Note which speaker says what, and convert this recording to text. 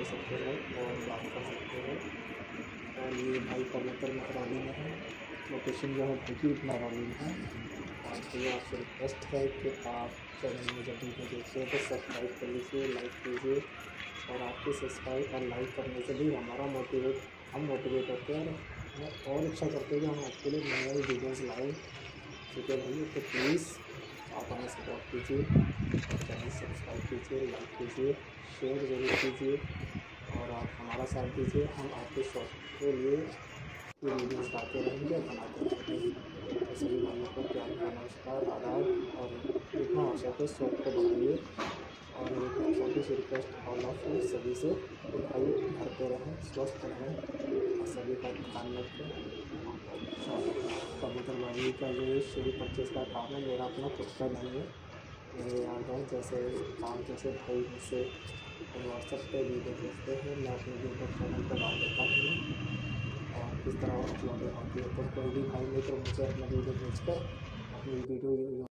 Speaker 1: सकते हो और बात कर सकते हो। और ये भाई कबूतर महरौली में है, लोकेशन जो है भाई की महरौली में है। और भैया आपसे रिक्वेस्ट है कि आप चैनल में जब वीडियो देखते हो तो सब्सक्राइब कर लीजिए, लाइक कीजिए। और आपके सब्सक्राइब और लाइक करने से भी हम मोटिवेट होते हैं और इच्छा करते हैं कि हम आपके लिए नई नई वीडियोज़ लाएँ। ठीक है भैया, तो प्लीज़ आप हमें सपोर्ट कीजिए और चैनल सब्सक्राइब कीजिए, लाइक कीजिए, शेयर ज़रूर कीजिए और आप हमारा साथ दीजिए। हम आपके शौक के लिए ये वीडियोज़ लाते रहेंगे, बनाते रहेंगे। तो सभी भाइयों को प्यार भरा नमस्कार, आदाब। और जितना हो सके शौक को बढ़ाइए। और एक छोटी सी रिक्वेस्ट ऑल ऑफ यू सभी से कि भाई घर पे रहें, स्वस्थ रहें और सभी का ध्यान रखें। और कबूतरबाजी का जो ये शेर परचेज़ का काम है, मेरा अपना खुद का नहीं है। मेरे यहाँ हैं जैसे काम जैसे भाई मुझसे व्हाट्सएप पे वीडियो भेजते हैं, मैं अपने यूट्यूब चैनल पर डाल देता हूँ और इस तरह अपलोडिंग होती है। तो कोई भी भाई मित्र मुझे अपना वीडियो भेजकर अपनी वीडियो